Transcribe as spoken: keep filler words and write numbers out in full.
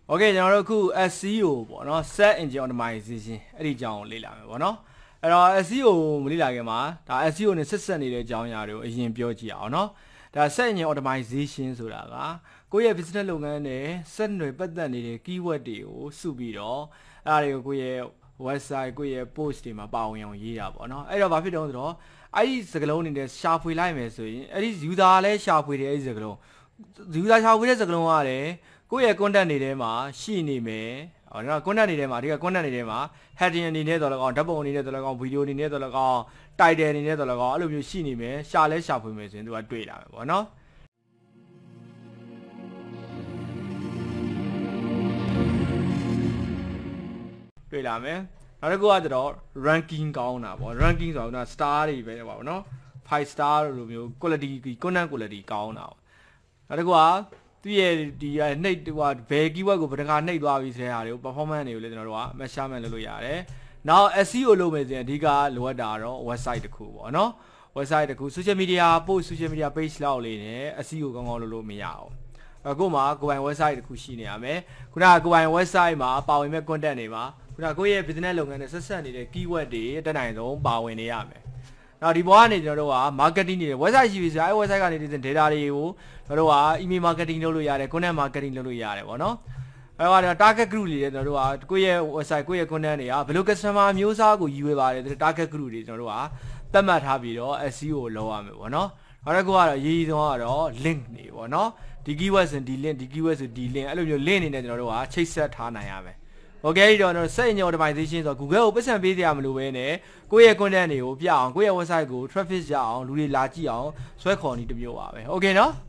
Okay ကျွန်တော်တို့အခု S E O ပေါ့နော် Search Engine Optimization အဲ့ဒီအကြောင်းကိုလေ့လာမယ်ပေါ့နော်အဲ့တော့ S E O မလေ့လာခင်မှာဒါ S E O နဲ့ဆက်ဆက်နေတဲ့အကြောင်းအရာတွေကိုအရင်ပြောကြည့်အောင်နော်ဒါ Search Engine Optimization ဆိုတာကကိုယ့်ရဲ့ business လုပ်ငန်းနဲ့ဆက်နွယ်ပတ်သက်နေတဲ့ keyword တွေကိုစုပြီးတော့အဲ့ဒါတွေကိုကိုယ့်ရဲ့ website ကိုယ့်ရဲ့ post တွေမှာပါဝင်အောင်ရေးတာပေါ့နော်အဲ့တော့ဘာဖြစ်တုံးဆိုတော့အဲ့ဒီစကားလုံးတွေနဲ့ရှာဖွေလိုက်မယ်ဆိုရင်အဲ့ဒီ user လည်းရှာဖွေတယ်အဲ့ဒီစကားလုံး user ရှာဖွေတဲ့စကားလုံးကလည်းကိုယ့်ရဲ့ content တွေထဲမှာရှိနေမယ်ဟောနော် content တွေထဲမှာဒီက content တွေထဲမှာ heading အနေနဲ့တော့လည်းကောင်းဓာတ်ပုံအနေနဲ့တော့လည်းကောင်း video အနေနဲ့တော့လည်းကောင်း title အနေနဲ့တော့လည်းကောင်းအဲ့လိုမျိုးရှိနေမယ်ရှာလဲရှာဖွေမယ်ဆိုရင်သူကတွေ့လာမယ်ပေါ့နော်တွေ့လာမယ်နောက်တစ်ခုကတော့ ranking ကောင်းတာပေါ့ ranking ဆိုတော့ star တွေပဲပေါ့နော် five star လိုမျိုး quality content quality ကောင်းတာပေါ့နောက်တစ်ခုကသူရဲ့ဒီနှိပ်ဟိုဘယ် keyword ကိုဘယ်တခါနှိပ်သွားပြီဆိုတဲ့ဟာတွေကို performance တွေကိုလည်းကျွန်တော်တို့က measurement လုပ်လို့ရတယ်နောက် S E O လုပ်မယ်ဆိုရင်အဓိကလိုအပ်တာတော့ website တစ်ခုပေါ့နော် website တစ်ခု social media post social media page လောက်လေးနဲ့ S E O ကောင်းကောင်းလုပ်လို့မရအောင်အခုမှကိုယ်ပိုင် website တစ်ခုရှိနေရမယ်ခုနကကိုယ်ပိုင် website မှာပါဝင်မဲ့ content တွေမှာခုနကကိုယ့်ရဲ့ business လုပ်ငန်းနဲ့ဆက်ဆက်နေတဲ့ keyword တွေတက်နိုင်ဆုံးပါဝင်နေရမယ်နောက်ဒီဘောကနေကျွန်တော်တို့က marketing တွေ website ရှိပြီဆိုရင်အဲ website ကနေဒီ data တွေကိုကျွန်တော်တို့က email marketing လုပ်လို့ရတယ် content marketing လုပ်လို့ရတယ်ပေါ့နော်အဲတော့ target group တွေကျွန်တော်တို့ကကိုယ့်ရဲ့ website ကိုယ့်ရဲ့ content တွေကဘယ်လို customer မျိုးစားကိုယူရပါတယ် target group တွေကျွန်တော်တို့ကသတ်မှတ်ထားပြီးတော့ S E O လုပ်ရမယ်ပေါ့နော်နောက်တစ်ခုကတော့ရေးရေးဆုံးကတော့ link တွေပေါ့နော်ဒီ keyword ဆိုဒီ link ဒီ keyword ဆိုဒီ link အဲ့လိုမျိုး link နေနဲ့ကျွန်တော်တို့ကချိတ်ဆက်ထားနိုင်ရမယ်Okay တော့ကျွန်တော် Search Engine Optimization ဆိုတော့ Google ကိုပတ်စံပေးစရာမလိုဘဲနဲ့ကိုယ့်ရဲ့ content တွေကိုပြအောင်ကိုယ့်ရဲ့ website ကို traffic ရအောင်လူတွေလာကြည့်အောင်ဆွဲခေါ်နေတမျိုးပါပဲ Okay နော်